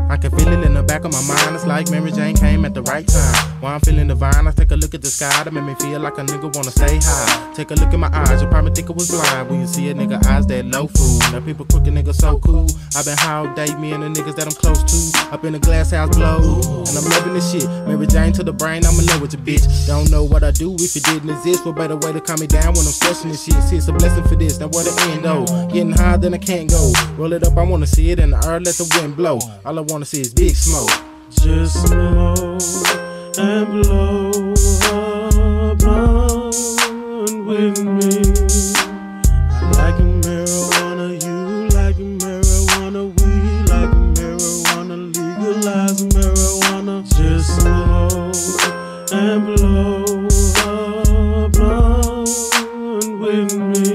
I can feel it in the back of my mind. It's like Mary Jane came at the right time. While I'm feeling divine, I take a look at the sky to make me feel like a nigga wanna stay high. Take a look in my eyes, you probably think I was blind when you see a nigga eyes that low food. Now people crooked niggas so cool. I been high all day, me and the niggas that I'm close to. Up in the glass house glow, and I'm loving this shit. Mary Jane to the brain, I'm in love with your bitch. Don't know what I do if it didn't exist. What better way to calm me down when I'm stressing this shit? See, it's a blessing for this. Now where the end though? Getting higher than I can't go. Roll it up, I wanna see it in the earth, let the wind blow. All I wanna see is big smoke. Just slow and blow a blunt with me. I like a marijuana, you like a marijuana, we like a marijuana, legalize marijuana. Just slow and blow a blunt with me.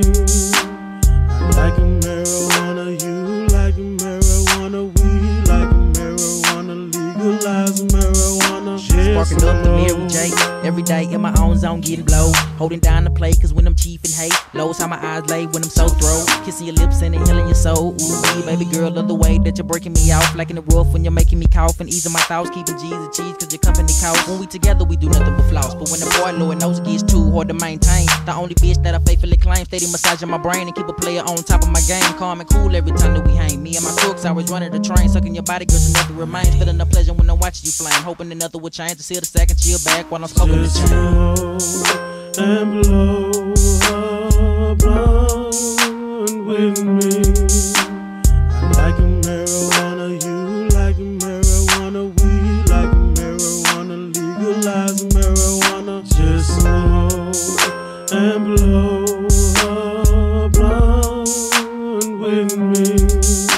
I like a marijuana, you like a marijuana, we like a marijuana, legalize marijuana. Sparking up the Mary J. Every day in my own zone getting blow. Holding down the play cause when I'm chiefin' hate. Lows how my eyes lay when I'm so throw. Kissing your lips and inhaling your soul. Ooh, baby girl, love the way that you're breaking me off. Like in the roof when you're making me cough and easing my thoughts. Keeping G's and cheese cause your company costs. When we together we do nothing but floss. But when the boy Lord knows it gets too hard to maintain. The only bitch that I faithfully claim. Steady massaging my brain and keep a player on top of my game. Calm and cool every time that we hang. Me and my crooks always running the train. Sucking your body girl to nothing remains. Feeling the pleasure when I'm watching you flame. Hoping that nothing will change to seal the sack and chill back while I'm smoking the chain. And blow a blunt with me. I like a marijuana, you like a marijuana, we like a marijuana, legalize marijuana. Just slow and blow a blunt with me.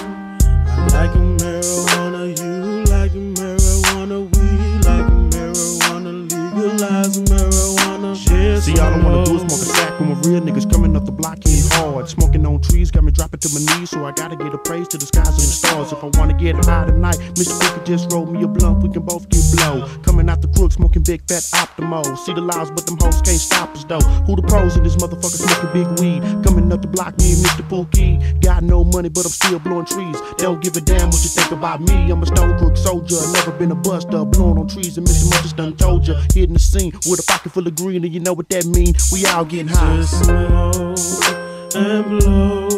I like a marijuana, you like a marijuana, we like a marijuana, legalize marijuana. See, all I wanna do is smoke a sack when my real niggas coming up the block hitting hard. Smoking on trees got me dropping to my knees, so I gotta get a praise to the skies and the stars. If I wanna get high tonight, Mr. Freaky just roll me a blunt, we can both get blow. Coming out the crook, smoking big fat Optimo. See the lies, but them hoes can't stop us though. Who the pros in this motherfucker smoking big weed? Coming up the block, me and Mr. Pookie. Got no money, but I'm still blowing trees. Don't give a damn what you think about me. I'm a stone crook soldier, never been a buster. Blowing on trees and Mr. Much done told ya. Hitting the scene with a pocket full of green, and you know what that mean. We all getting high. Just slow and blow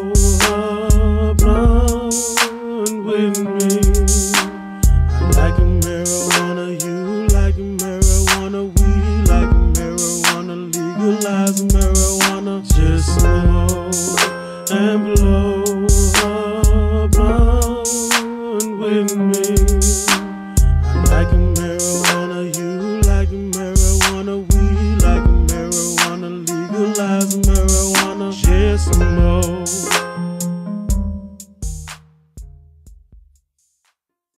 a blunt with me. I like a marijuana, you like a marijuana, we like a marijuana, legalize marijuana. Just slow and blow a blunt with me.